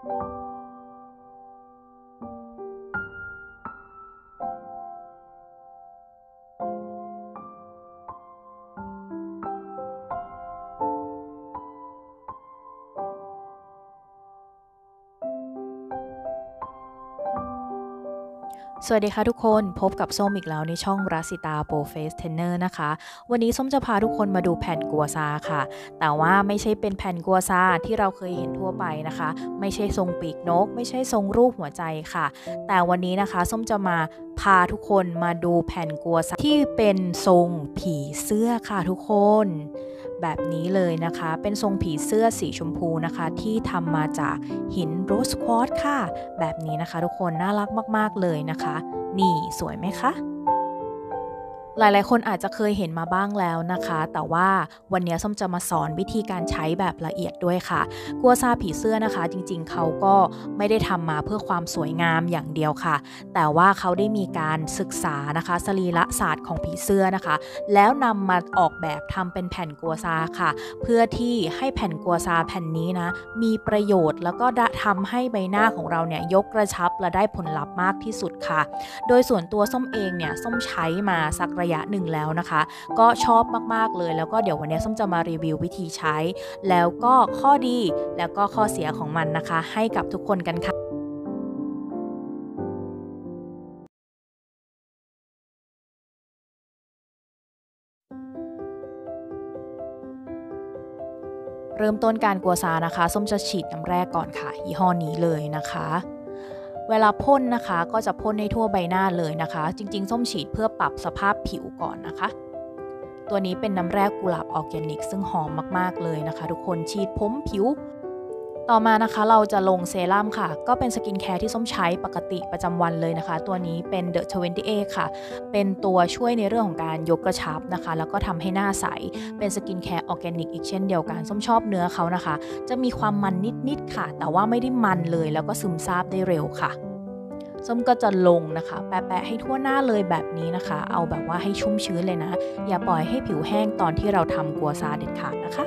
สวัสดีค่ะทุกคนพบกับส้มอีกแล้วในช่องรัสิตาโปรเฟสเทรนเนอร์นะคะวันนี้ส้มจะพาทุกคนมาดูแผ่นกัวซาค่ะแต่ว่าไม่ใช่เป็นแผ่นกัวซาที่เราเคยเห็นทั่วไปนะคะไม่ใช่ทรงปีกนกไม่ใช่ทรงรูปหัวใจค่ะแต่วันนี้นะคะส้มจะมาพาทุกคนมาดูแผ่นกัวซาที่เป็นทรงผีเสื้อค่ะทุกคนแบบนี้เลยนะคะเป็นทรงผีเสื้อสีชมพูนะคะที่ทำมาจากหินโรสควอตซ์ค่ะแบบนี้นะคะทุกคนน่ารักมากๆเลยนะคะนี่สวยไหมคะ หลายๆคนอาจจะเคยเห็นมาบ้างแล้วนะคะแต่ว่าวันนี้ส้มจะมาสอนวิธีการใช้แบบละเอียดด้วยค่ะกัวซาผีเสื้อนะคะจริงๆเขาก็ไม่ได้ทำมาเพื่อความสวยงามอย่างเดียวค่ะแต่ว่าเขาได้มีการศึกษานะคะสรีระศาสตร์ของผีเสื้อนะคะแล้วนำมาออกแบบทำเป็นแผ่นกัวซาค่ะเพื่อที่ให้แผ่นกัวซาแผ่นนี้นะมีประโยชน์แล้วก็ทำให้ใบหน้าของเราเนี่ยยกกระชับและได้ผลลัพธ์มากที่สุดค่ะ โดยส่วนตัวส้มเองเนี่ยส้มใช้มาสักระยะหนึ่งแล้วนะคะก็ชอบมากๆเลยแล้วก็เดี๋ยววันนี้ส้มจะมารีวิววิธีใช้แล้วก็ข้อดีแล้วก็ข้อเสียของมันนะคะให้กับทุกคนกันค่ะเริ่มต้นการกัวซานะคะส้มจะฉีดน้ำแรกก่อนค่ะยี่ห้อนี้เลยนะคะเวลาพ่นนะคะก็จะพ่นให้ทั่วใบหน้าเลยนะคะจริงๆส้มฉีดเพื่อปรับสภาพผิวก่อนนะคะ ตัวนี้เป็นน้ำแร่กุหลาบออร์แกนิกซึ่งหอมมากๆเลยนะคะทุกคนฉีดผมผิวต่อมานะคะเราจะลงเซรั่มค่ะก็เป็นสกินแคร์ที่ส้มใช้ปกติประจำวันเลยนะคะตัวนี้เป็น The 28ค่ะเป็นตัวช่วยในเรื่องของการยกกระชับนะคะแล้วก็ทำให้หน้าใสเป็นสกินแคร์ออร์แกนิกอีกเช่นเดียวกันส้มชอบเนื้อเขานะคะจะมีความมันนิดๆค่ะแต่ว่าไม่ได้มันเลยแล้วก็ซึมซาบได้เร็วค่ะ ส้มก็จะลงนะคะแปะๆให้ทั่วหน้าเลยแบบนี้นะคะเอาแบบว่าให้ชุ่มชื้นเลยนะอย่าปล่อยให้ผิวแห้งตอนที่เราทำกัวซาเด็ดขาดนะคะ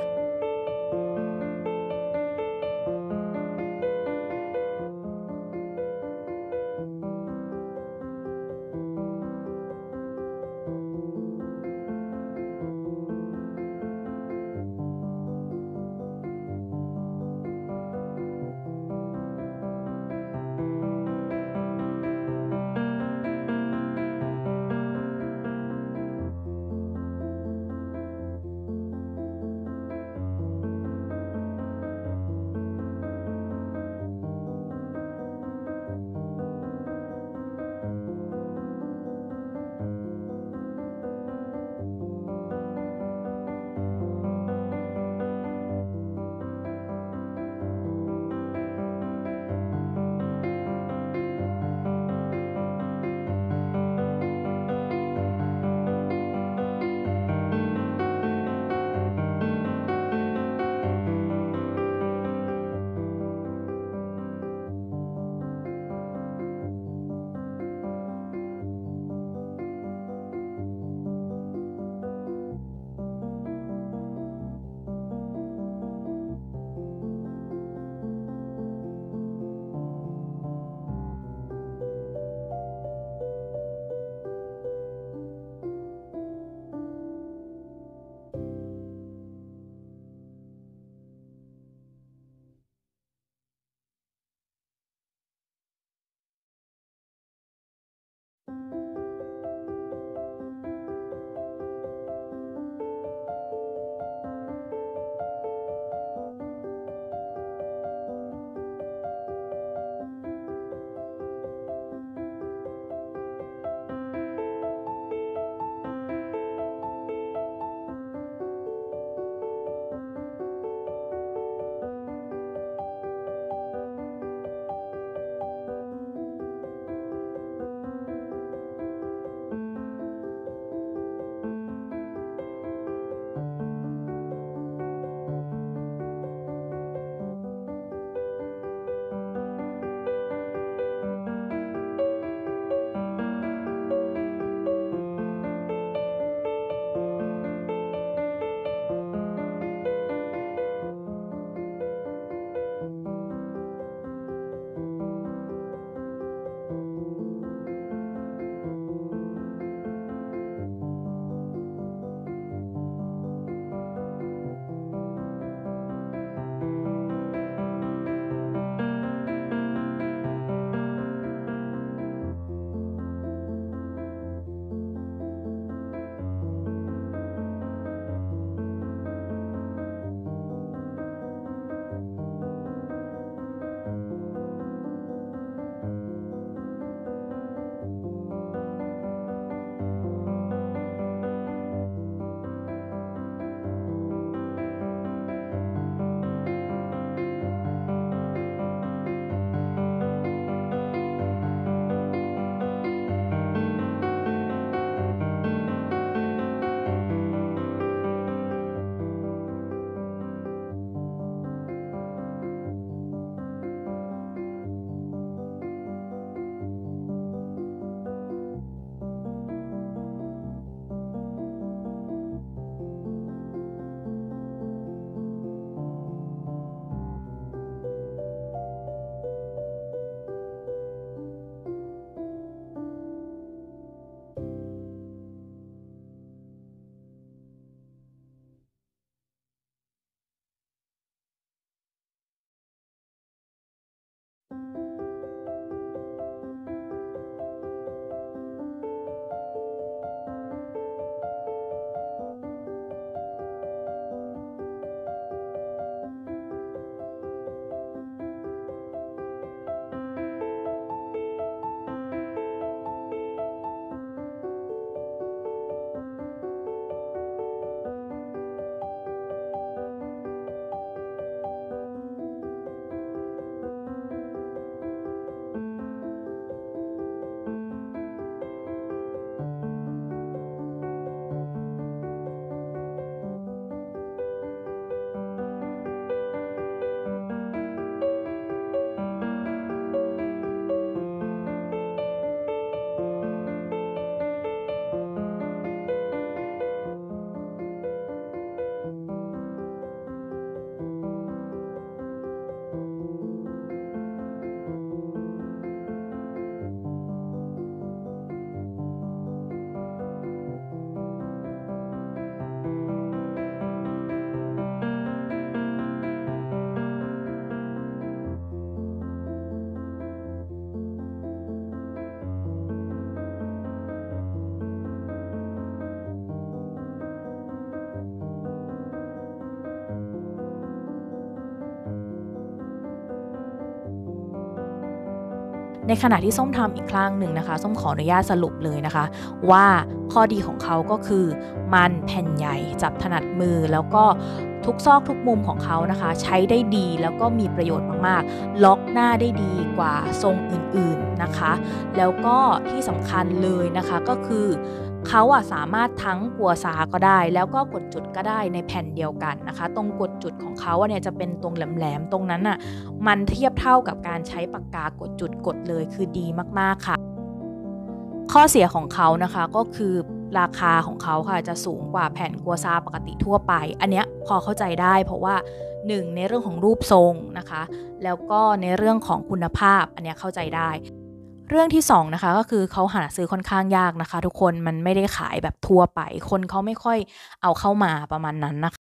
ในขณะที่ส้มทำอีกครั้งหนึ่งนะคะส้มขออนุญาตสรุปเลยนะคะว่าข้อดีของเขาก็คือมันแผ่นใหญ่จับถนัดมือแล้วก็ทุกซอกทุกมุมของเขานะคะใช้ได้ดีแล้วก็มีประโยชน์มากๆล็อกหน้าได้ดีกว่าทรงอื่นๆนะคะแล้วก็ที่สำคัญเลยนะคะก็คือเขาสามารถทั้งกัวซาก็ได้แล้วก็กดจุดก็ได้ในแผ่นเดียวกันนะคะตรงกดจุดของเขาเนี่ยจะเป็นตรงแหลมๆตรงนั้นมันเทียบเท่ากับการใช้ปากกากดจุดกดเลยคือดีมากๆค่ะข้อเสียของเขานะคะก็คือราคาของเขาค่ะจะสูงกว่าแผ่นกัวซาปกติทั่วไปอันเนี้ยพอเข้าใจได้เพราะว่า1ในเรื่องของรูปทรงนะคะแล้วก็ในเรื่องของคุณภาพอันเนี้ยเข้าใจได้เรื่องที่2นะคะก็คือเขาหาซื้อค่อนข้างยากนะคะทุกคนมันไม่ได้ขายแบบทั่วไปคนเขาไม่ค่อยเอาเข้ามาประมาณนั้นนะคะ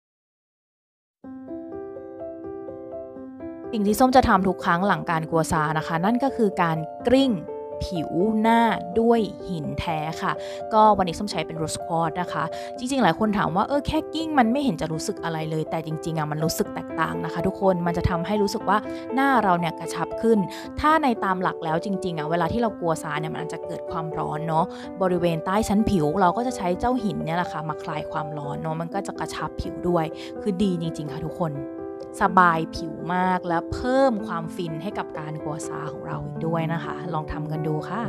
สิ่งที่ส้มจะทำทุกครั้งหลังการกัวซานะคะนั่นก็คือการกลิ้งผิวหน้าด้วยหินแท้ค่ะก็วันนี้ส้มใช้เป็นโรสควอตนะคะจริงๆหลายคนถามว่าแค่กิ้งมันไม่เห็นจะรู้สึกอะไรเลยแต่จริงๆมันรู้สึกแตกต่างนะคะทุกคนมันจะทำให้รู้สึกว่าหน้าเราเนี่ยกระชับขึ้นถ้าในตามหลักแล้วจริงๆเวลาที่เรากัวซาเนี่ยมันจะเกิดความร้อนเนาะบริเวณใต้ชั้นผิวเราก็จะใช้เจ้าหินเนี่ยแหละค่ะมาคลายความร้อนเนาะมันก็จะกระชับผิวด้วยคือดีจริงๆค่ะทุกคนสบายผิวมากและเพิ่มความฟินให้กับการกัวซาของเราอีกด้วยนะคะลองทำกันดูค่ะ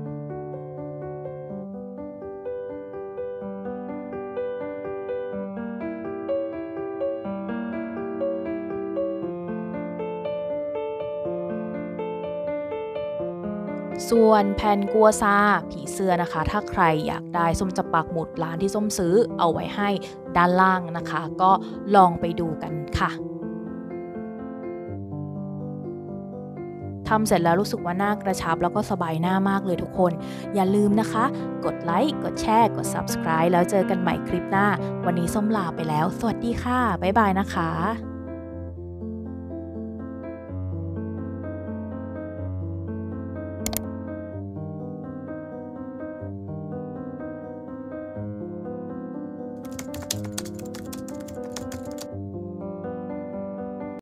ส่วนแผ่นกัวซาผีเสื้อนะคะถ้าใครอยากได้ส้มจะปักหมุดร้านที่ส้มซื้อเอาไว้ให้ด้านล่างนะคะก็ลองไปดูกันค่ะทำเสร็จแล้วรู้สึกว่าหน้ากระชับแล้วก็สบายหน้ามากเลยทุกคนอย่าลืมนะคะกดไลค์กดแชร์กด Subscribe แล้วเจอกันใหม่คลิปหน้าวันนี้ส้มลาไปแล้วสวัสดีค่ะบ๊ายบายนะคะ